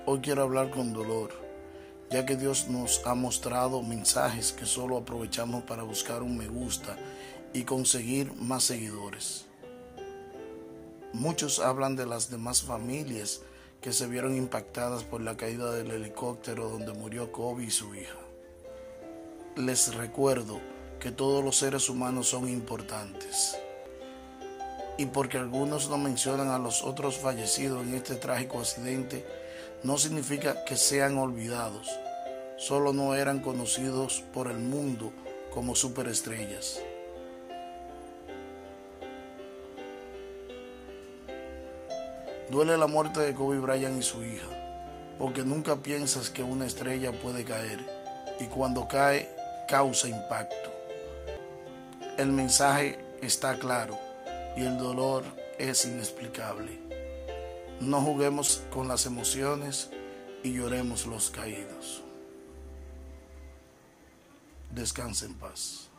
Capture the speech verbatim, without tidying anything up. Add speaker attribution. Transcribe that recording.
Speaker 1: Hoy quiero hablar con dolor, ya que Dios nos ha mostrado mensajes que solo aprovechamos para buscar un me gusta y conseguir más seguidores. Muchos hablan de las demás familias que se vieron impactadas por la caída del helicóptero donde murió Kobe y su hija. Les recuerdo que todos los seres humanos son importantes. Y porque algunos no mencionan a los otros fallecidos en este trágico accidente, no significa que sean olvidados, solo no eran conocidos por el mundo como superestrellas. Duele la muerte de Kobe Bryant y su hija, porque nunca piensas que una estrella puede caer, y cuando cae, causa impacto. El mensaje está claro, y el dolor es inexplicable. No juguemos con las emociones y lloremos los caídos. Descansa en paz.